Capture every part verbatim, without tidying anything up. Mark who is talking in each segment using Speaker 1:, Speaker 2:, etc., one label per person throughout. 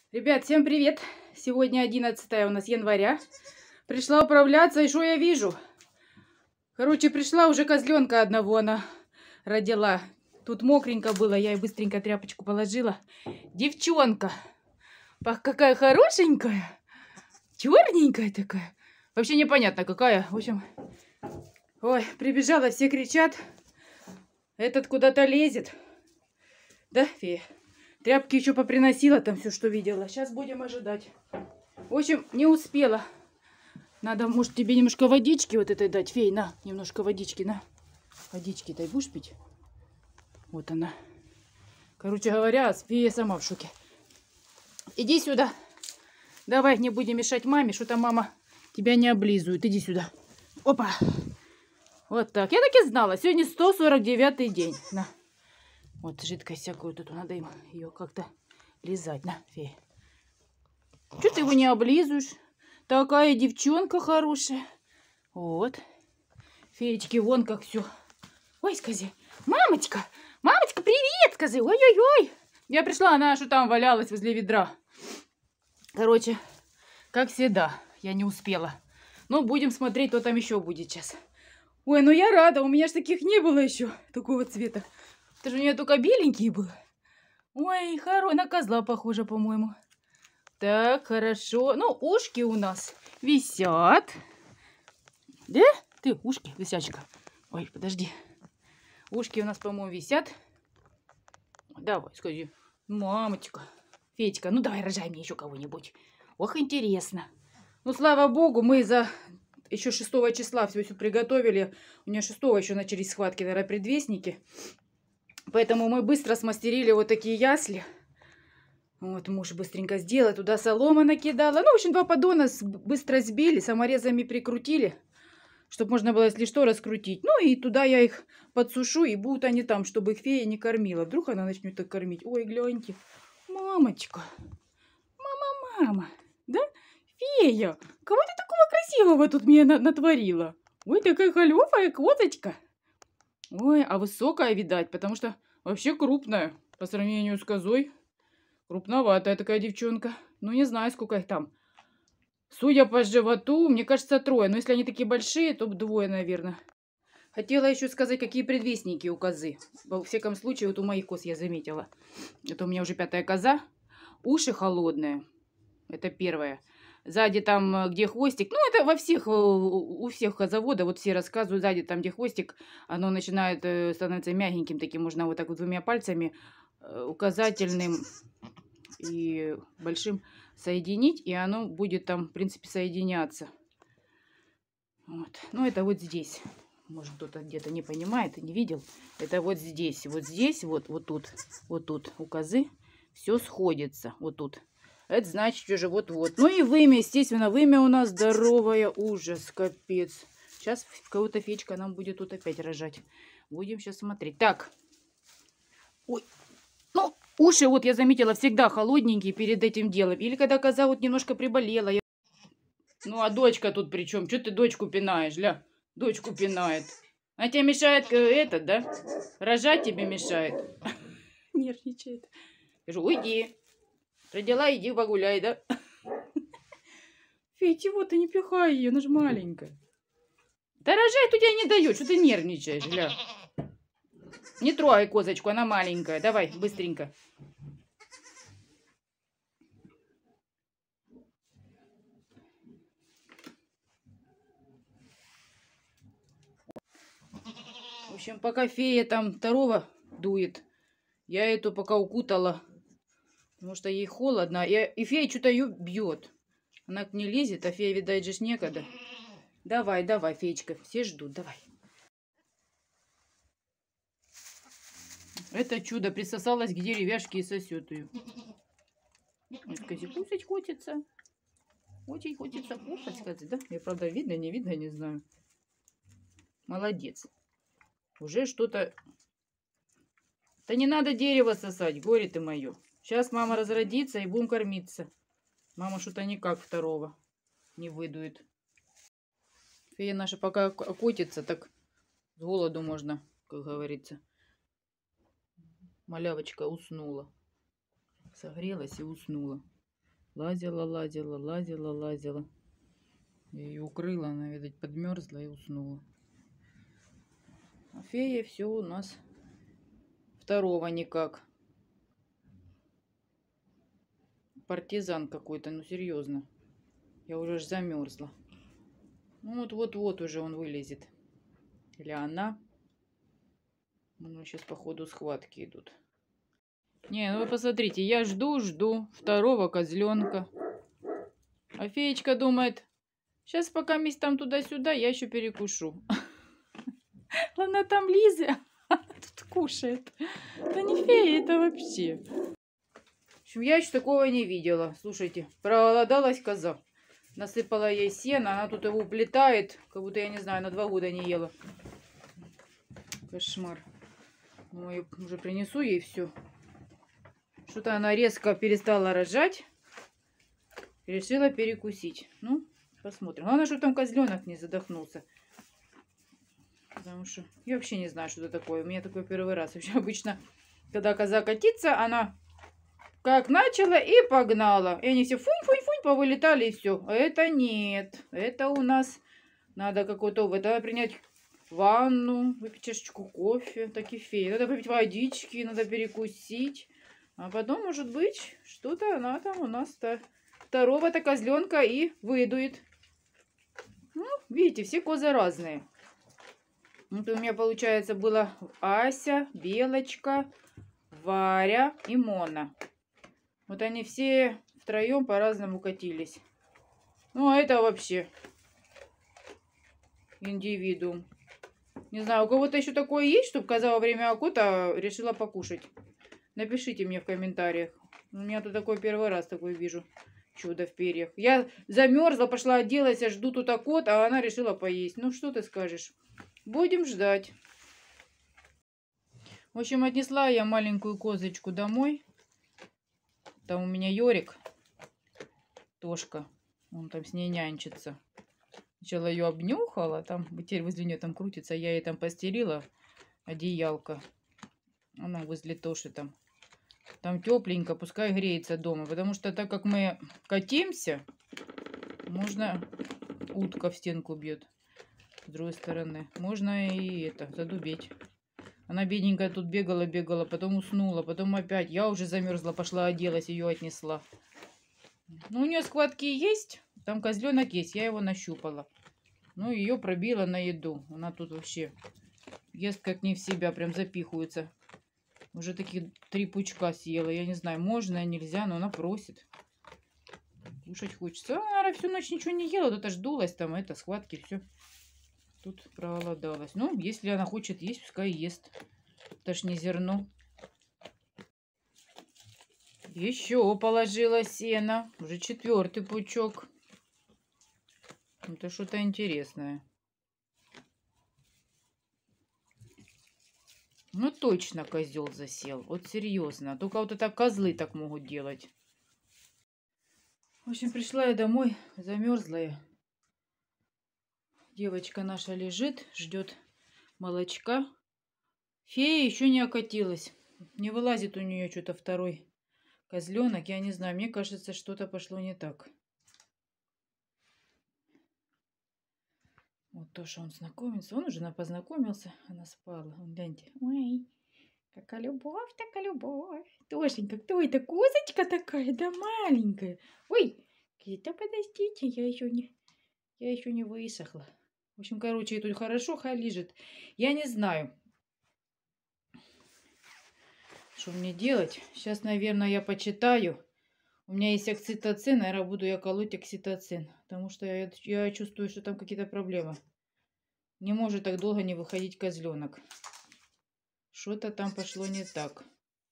Speaker 1: Ребят, всем привет! Сегодня одиннадцатое у нас января. Пришла управляться, и что я вижу? Короче, пришла уже козленка одного, она родила. Тут мокренько было, я ей быстренько тряпочку положила. Девчонка! Пах, какая хорошенькая! Черненькая такая. Вообще непонятно какая. В общем, ой, прибежала, все кричат. Этот куда-то лезет. Да, фея? Тряпки еще поприносила, там все, что видела. Сейчас будем ожидать. В общем, не успела. Надо, может, тебе немножко водички вот этой дать. Фей, на, немножко водички, на. Водички дай будешь пить? Вот она. Короче говоря, фея сама в шоке. Иди сюда. Давай, не будем мешать маме. Что-то мама тебя не облизывает. Иди сюда. Опа. Вот так. Я так и знала. Сегодня сто сорок девятый день. На. Вот жидкость всякую тут. Надо им ее как-то лизать. На, фея. Что ты его не облизываешь? Такая девчонка хорошая. Вот. Феечки, вон как все. Ой, скажи. Мамочка, мамочка, привет, скажи. Ой-ой-ой. Я пришла, она что там валялась возле ведра. Короче, как всегда, я не успела. Но будем смотреть, кто там еще будет сейчас. Ой, ну я рада, у меня ж таких не было еще, такого цвета. Это же у нее только беленький был. Ой, хоро, на козла похоже, по-моему. Так, хорошо. Ну, ушки у нас висят. Да? Ты, ушки, висячка. Ой, подожди. Ушки у нас, по-моему, висят. Давай, скажи. Мамочка. Федька, ну давай рожай мне еще кого-нибудь. Ох, интересно. Ну, слава богу, мы за еще шестого числа все все приготовили. У меня шестого еще начались схватки, наверное, предвестники. Поэтому мы быстро смастерили вот такие ясли. Вот, муж быстренько сделал, туда солома накидала. Ну, в общем, два поддона быстро сбили, саморезами прикрутили, чтобы можно было, если что, раскрутить. Ну, и туда я их подсушу, и будут они там, чтобы их фея не кормила. Вдруг она начнет так кормить. Ой, гляньте. Мамочка. Мама, мама. Да? Фея, кого ты такого красивого тут мне натворила? Ой, такая холёвая козочка. Ой, а высокая, видать, потому что вообще крупная по сравнению с козой. Крупноватая такая девчонка. Ну, не знаю, сколько их там. Судя по животу, мне кажется, трое. Но если они такие большие, то двое, наверное. Хотела еще сказать, какие предвестники у козы. Во всяком случае, вот у моих коз я заметила. Это у меня уже пятая коза. Уши холодные. Это первое. Сзади там, где хвостик. Ну, это во всех, у всех козоводов. Вот все рассказывают, сзади там, где хвостик, оно начинает становиться мягеньким таким. Можно вот так вот двумя пальцами, указательным и большим, соединить, и оно будет там, в принципе, соединяться. Вот. Ну, это вот здесь. Может, кто-то где-то не понимает и не видел. Это вот здесь. Вот здесь, вот, вот тут, вот тут у козы все сходится. Вот тут. Это значит уже вот-вот. Ну и вымя, естественно, вымя у нас здоровая. Ужас, капец. Сейчас кого-то феечка нам будет тут опять рожать. Будем сейчас смотреть. Так. Ой. Ну, уши, вот я заметила, всегда холодненькие перед этим делом. Или когда коза вот немножко приболела. Я... Ну, а дочка тут при чем? Что ты дочку пинаешь, ля? Дочку пинает. А тебе мешает этот, да? Рожать тебе мешает. Нервничает. Скажу, уйди. Родила, иди погуляй, да? Федь, вот ты не пихай ее, она же маленькая. Да рожать у тебя не дает, что ты нервничаешь, ля? Не трогай козочку, она маленькая. Давай, быстренько. В общем, пока фея там второго дует, я эту пока укутала, потому что ей холодно. И фея что-то ее бьет. Она к ней лезет, а фея, видать, же некогда. Давай, давай, феечка, все ждут, давай. Это чудо присосалось к деревяшке и сосет ее. Кусать хочется. Очень хочется кушать, сказать, да? Я, правда, видно, не видно, не знаю. Молодец. Уже что-то... Да не надо дерево сосать, горе ты мое. Сейчас мама разродится и будем кормиться. Мама что-то никак второго не выдует. Фея наша пока окутится, так с голоду можно, как говорится. Малявочка уснула. Согрелась и уснула. Лазила, лазила, лазила, лазила. Я ее укрыла, она, видать, подмерзла и уснула. А фея все у нас второго никак. Партизан какой-то, ну серьезно. Я уже аж замерзла. Ну вот-вот-вот уже он вылезет. Или она. Ну, сейчас, походу, схватки идут. Не, ну вы посмотрите, я жду-жду второго козленка. А феечка думает, сейчас пока месть там туда-сюда, я еще перекушу. Ладно, там Лиза, тут кушает. Да не фея, это вообще. В общем, я еще такого не видела. Слушайте, проголодалась коза. Насыпала ей сено, она тут его уплетает, как будто, я не знаю, на два года не ела. Кошмар. Ну, я уже принесу ей все. Что-то она резко перестала рожать. Решила перекусить. Ну, посмотрим. Главное, что там козленок не задохнулся. Потому что я вообще не знаю, что это такое. У меня такой первый раз. Вообще обычно, когда коза катится, она как начала и погнала. И они все фунь-фунь-фунь повылетали и все. А это нет. Это у нас надо какой-то... Это надо принять ванну, выпить чашечку кофе. Такие феи. Надо попить водички, надо перекусить. А потом, может быть, что-то она там у нас-то второго-то козленка и выдует. Ну, видите, все козы разные. Вот у меня, получается, была Ася, Белочка, Варя и Мона. Вот они все втроем по-разному катились. Ну, а это вообще индивидуум. Не знаю, у кого-то еще такое есть, чтобы коза во время окота решила покушать? Напишите мне в комментариях. У меня тут такой первый раз такой вижу. Чудо в перьях. Я замерзла, пошла оделась, я жду тут окот, а она решила поесть. Ну, что ты скажешь? Будем ждать. В общем, отнесла я маленькую козочку домой. Там у меня Йорик, Тошка. Он там с ней нянчится. Сначала ее обнюхала, там теперь возле нее там крутится. Я ей там постелила одеялко. Она возле Тоши там. Там тепленько, пускай греется дома. Потому что так как мы катимся, можно... Утка в стенку бьет. С другой стороны. Можно и это, задубеть. Она бедненькая тут бегала-бегала, потом уснула, потом опять. Я уже замерзла, пошла оделась, ее отнесла. Ну, у нее схватки есть. Там козленок есть, я его нащупала. Ну, ее пробила на еду. Она тут вообще ест как не в себя, прям запихивается. Уже таких три пучка съела. Я не знаю, можно, нельзя, но она просит. Кушать хочется. Она, наверное, всю ночь ничего не ела. Тут аж дулась там, это, схватки, все. Тут проголодалась. Ну, если она хочет есть, пускай ест. Это ж не зерно. Еще положила сено. Уже четвертый пучок. Это что-то интересное. Ну, точно козел засел. Вот серьезно. Только вот это козлы так могут делать. В общем, пришла я домой, замерзлая. Девочка наша лежит, ждет молочка. Фея еще не окатилась. Не вылазит у нее что-то второй козленок. Я не знаю, мне кажется, что-то пошло не так. Вот то, что он знакомится. Он уже познакомился. Она спала. Вон, гляньте. Ой, какая любовь, такая любовь. Тошенька, кто это? Козочка такая, да маленькая. Ой, где-то подождите, я еще не, я еще не высохла. В общем, короче, ей тут хорошо, хай лежит. Я не знаю, что мне делать. Сейчас, наверное, я почитаю. У меня есть окситоцин, наверное, буду я колоть окситоцин. Потому что я, я чувствую, что там какие-то проблемы. Не может так долго не выходить козленок. Что-то там пошло не так.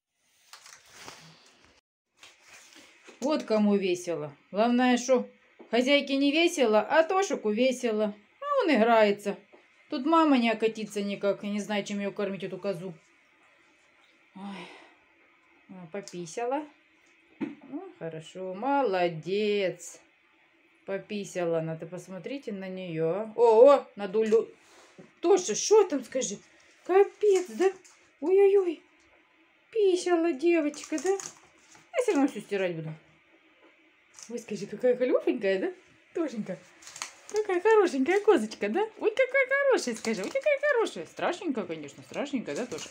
Speaker 1: Вот кому весело. Главное, что хозяйке не весело, а Тошику весело. А он играется. Тут мама не окатится никак. Я не знаю, чем ее кормить, эту козу. Ой. Пописала. Ну, хорошо, молодец. Пописала она. Ты посмотрите на нее. О, о, надулю. Тоша, что там, скажи? Капец, да? Ой-ой-ой. Писала девочка, да? Я все равно все стирать буду. Ой, скажи, какая хорошенькая, да? Тошенька. Какая хорошенькая козочка, да? Ой, какая хорошая, скажи. Ой, какая хорошая. Страшненькая, конечно, страшненькая, да, Тоша?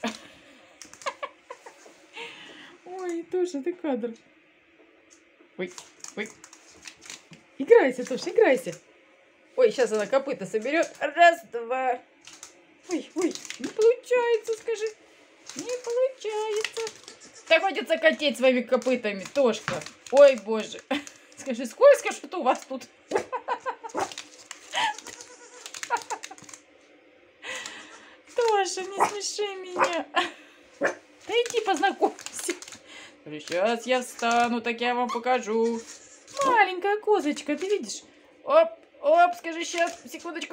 Speaker 1: Ой, Тоша, ты кадр. Ой, ой. Играйся, Тоша, играйся. Ой, сейчас она копыта соберет. Раз, два. Ой, ой, не получается, скажи. Не получается. Да хватит закатить своими копытами, Тошка. Ой, боже. Скажи, сколько что-то у вас тут? Тоша, не смеши меня. Да иди познакомься. Сейчас я встану, так я вам покажу. Маленькая козочка, ты видишь? Оп, оп, скажи сейчас, секундочку.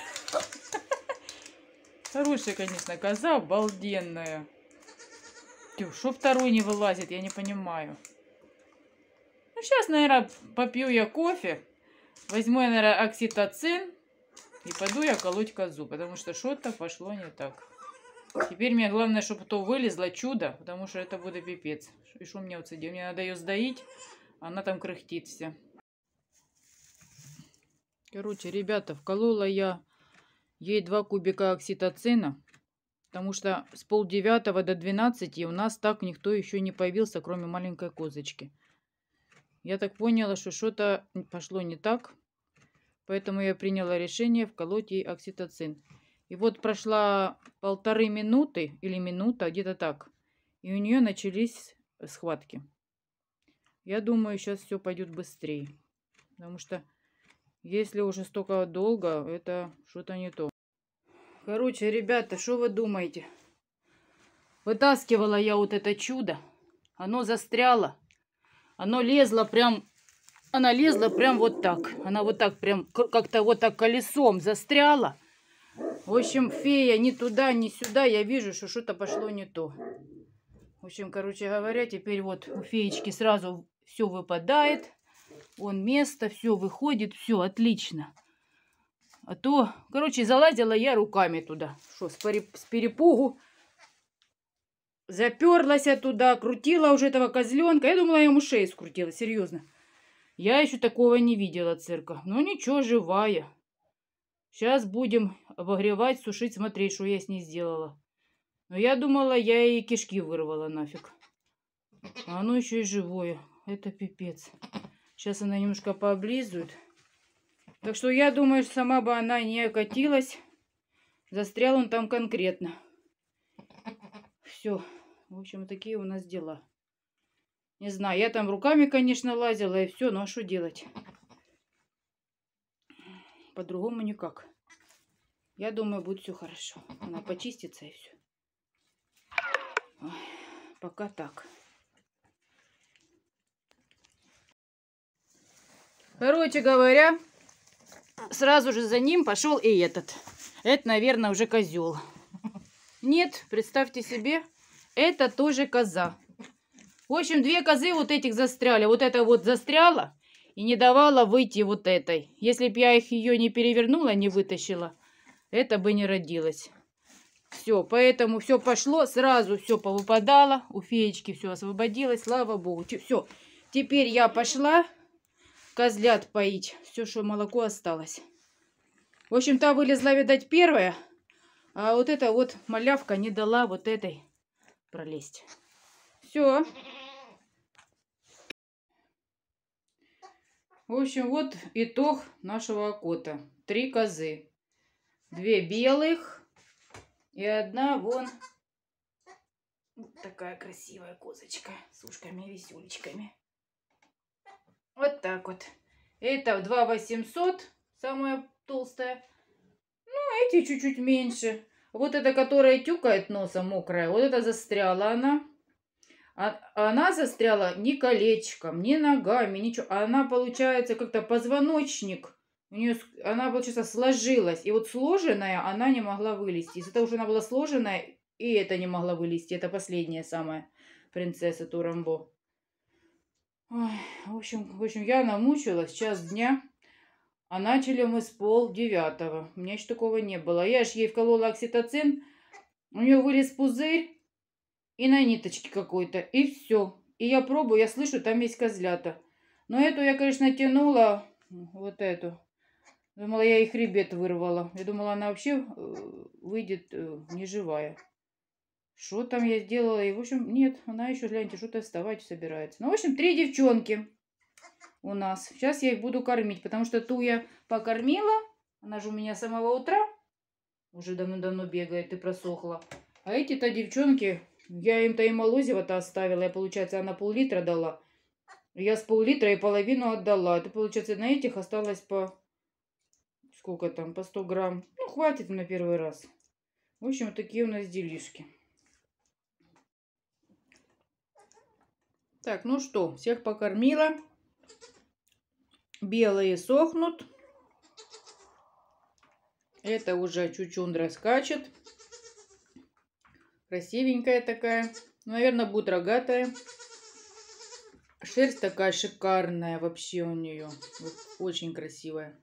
Speaker 1: Хорошая, конечно, коза, обалденная. Тю, шо второй не вылазит, я не понимаю. Ну, сейчас, наверное, попью я кофе. Возьму я, наверное, окситоцин. И пойду я колоть козу, потому что что-то пошло не так. Теперь мне главное, чтобы то вылезло чудо, потому что это будет пипец. И что мне вот сидеть? Мне надо ее сдоить, она там кряхтит вся. Короче, ребята, вколола я ей два кубика окситоцина, потому что с полдевятого до двенадцати у нас так никто еще не появился, кроме маленькой козочки. Я так поняла, что что-то пошло не так, поэтому я приняла решение вколоть ей окситоцин. И вот прошла полторы минуты или минута, где-то так. И у нее начались схватки. Я думаю, сейчас все пойдет быстрее. Потому что если уже столько долго, это что-то не то. Короче, ребята, что вы думаете? Вытаскивала я вот это чудо. Оно застряло. Оно лезло прям... Она лезла прям вот так. Она вот так прям как-то вот так колесом застряла. В общем, фея ни туда, ни сюда. Я вижу, что что-то пошло не то. В общем, короче говоря, теперь вот у феечки сразу все выпадает. Вон место, все выходит, все отлично. А то, короче, залазила я руками туда. Что, с перепугу заперлась я туда, крутила уже этого козленка. Я думала, я ему шею скрутила, серьезно. Я еще такого не видела, цирка. Но ничего, живая. Сейчас будем обогревать, сушить, смотреть, что я с ней сделала. Но я думала, я ей кишки вырвала нафиг. А оно еще и живое. Это пипец. Сейчас она немножко пооблизует. Так что я думаю, что сама бы она не окатилась. Застрял он там конкретно. Все. В общем, такие у нас дела. Не знаю, я там руками, конечно, лазила и все. Но а что делать? По-другому никак. Я думаю, будет все хорошо. Она почистится и все. Ой, пока так. Короче говоря, сразу же за ним пошел и этот. Это, наверное, уже козел. Нет, представьте себе, это тоже коза. В общем, две козы вот этих застряли. Вот эта вот застряла и не давала выйти вот этой. Если бы я их ее не перевернула, не вытащила, это бы не родилось. Все, поэтому все пошло, сразу все повыпадало. У феечки все освободилось, слава богу. Все, теперь я пошла козлят поить. Все, что молоко осталось. В общем, та вылезла, видать, первая. А вот эта вот малявка не дала вот этой пролезть. Все. В общем, вот итог нашего окота. Три козы. Две белых и одна вон вот такая красивая козочка с ушками и висюлечками. Вот так вот. Это два восемьсот, самая толстая. Ну, эти чуть-чуть меньше. Вот эта, которая тюкает носом, мокрая, вот это застряла она. А, она застряла ни колечком, ни ногами, ничего. Она, получается, как-то позвоночник. У нее, она, получается, сложилась. И вот сложенная она не могла вылезти. Из-за того, что она была сложенная, и это не могла вылезти. Это последняя самая принцесса Турамбо. Ой, в общем, в общем, я намучилась, час дня. А начали мы с полдевятого. У меня еще такого не было. Я же ей вколола окситоцин. У нее вылез пузырь. И на ниточке какой-то. И все. И я пробую, я слышу, там есть козлята. Но эту я, конечно, тянула, вот эту. Думала, я ей хребет вырвала. Я думала, она вообще э, выйдет э, неживая. Что там я сделала? И, в общем, нет, она еще, гляньте, что-то вставать собирается. Ну, в общем, три девчонки у нас. Сейчас я их буду кормить, потому что ту я покормила. Она же у меня с самого утра уже давно-давно бегает и просохла. А эти-то девчонки, я им-то и молозиво-то оставила. Я, получается, она пол-литра дала. Я с пол-литра и половину отдала. Это, получается, на этих осталось по... Сколько там? По сто грамм. Ну, хватит на первый раз. В общем, вот такие у нас делишки. Так, ну что, всех покормила. Белые сохнут. Это уже чучундра скачет. Красивенькая такая. Наверное, будет рогатая. Шерсть такая шикарная вообще у нее. Очень красивая.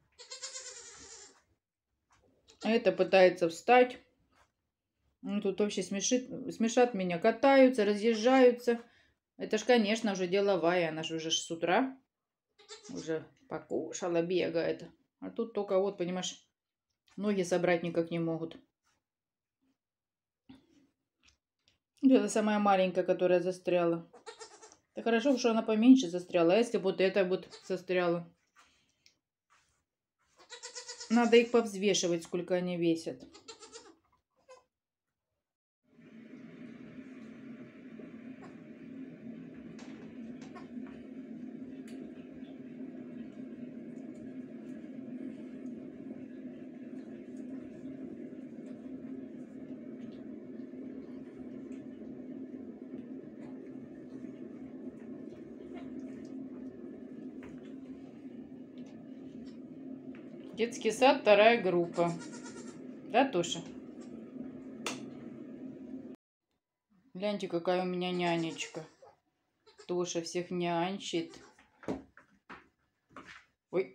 Speaker 1: А это пытается встать. Ну, тут вообще смешит, смешат меня. Катаются, разъезжаются. Это ж, конечно, уже деловая. Она же уже с утра. Уже покушала, бегает. А тут только вот, понимаешь, ноги собрать никак не могут. Это самая маленькая, которая застряла. Да хорошо, что она поменьше застряла. А если вот эта вот застряла? Надо их повзвешивать, сколько они весят. Детский сад, вторая группа. Да, Тоша? Гляньте, какая у меня нянечка. Тоша всех нянчит. Ой.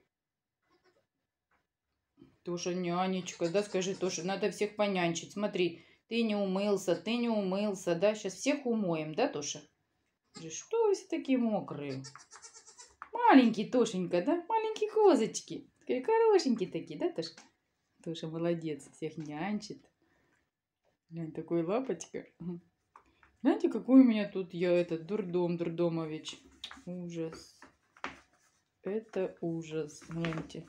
Speaker 1: Тоша нянечка, да, скажи, Тоша, надо всех понянчить. Смотри, ты не умылся, ты не умылся, да? Сейчас всех умоем, да, Тоша? Что вы все такие мокрые? Маленький Тошенька, да? Маленькие козочки. Такие хорошенькие такие, да, Тоша? Тоша молодец, всех нянчит. Глянь, такой лапочка. Знаете, какой у меня тут я, этот дурдом, дурдомович. Ужас. Это ужас. Гляньте.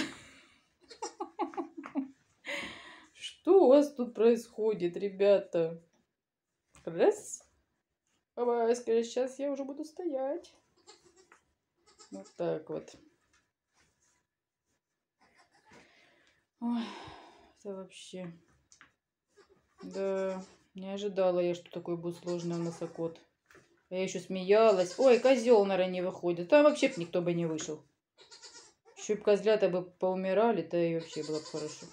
Speaker 1: Что у вас тут происходит, ребята? Раз. Давай, скажи, сейчас я уже буду стоять. Вот так вот. Ой, это вообще... Да, не ожидала я, что такой будет сложный у нас окот. Я еще смеялась. Ой, козел, наверное, не выходит. Там вообще б никто бы не вышел. Еще б козлята бы поумирали, то и вообще было бы хорошо.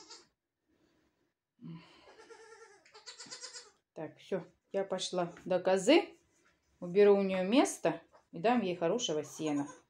Speaker 1: Так, все, я пошла до козы. Уберу у нее место и дам ей хорошего сена.